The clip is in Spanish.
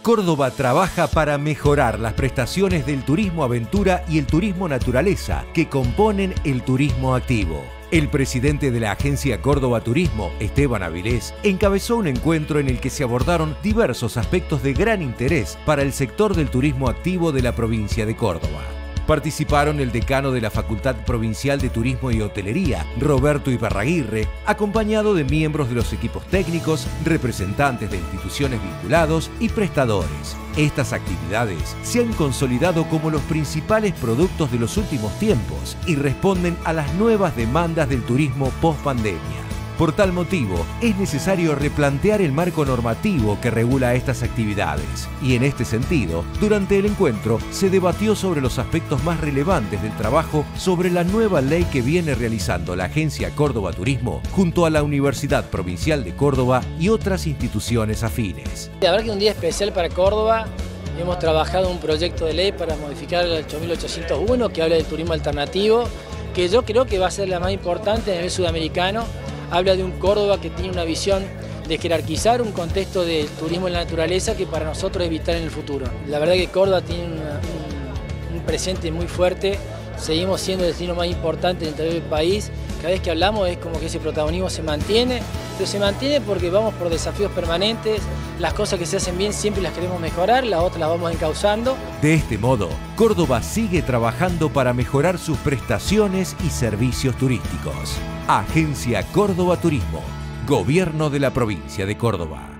Córdoba trabaja para mejorar las prestaciones del turismo aventura y el turismo naturaleza que componen el turismo activo. El presidente de la agencia Córdoba Turismo, Esteban Avilés, encabezó un encuentro en el que se abordaron diversos aspectos de gran interés para el sector del turismo activo de la provincia de Córdoba. Participaron el decano de la Facultad Provincial de Turismo y Hotelería, Roberto Ibarraguirre, acompañado de miembros de los equipos técnicos, representantes de instituciones vinculados y prestadores. Estas actividades se han consolidado como los principales productos de los últimos tiempos y responden a las nuevas demandas del turismo post-pandemia. Por tal motivo, es necesario replantear el marco normativo que regula estas actividades. Y en este sentido, durante el encuentro se debatió sobre los aspectos más relevantes del trabajo sobre la nueva ley que viene realizando la Agencia Córdoba Turismo junto a la Universidad Provincial de Córdoba y otras instituciones afines. La verdad que es un día especial para Córdoba. Hemos trabajado un proyecto de ley para modificar el 8801 que habla del turismo alternativo, que yo creo que va a ser la más importante a nivel sudamericano. Habla de un Córdoba que tiene una visión de jerarquizar un contexto de turismo en la naturaleza que para nosotros es vital en el futuro. La verdad que Córdoba tiene un presente muy fuerte, seguimos siendo el destino más importante dentro del país. Cada vez que hablamos es como que ese protagonismo se mantiene, pero se mantiene porque vamos por desafíos permanentes, las cosas que se hacen bien siempre las queremos mejorar, las otras las vamos encauzando. De este modo, Córdoba sigue trabajando para mejorar sus prestaciones y servicios turísticos. Agencia Córdoba Turismo, Gobierno de la Provincia de Córdoba.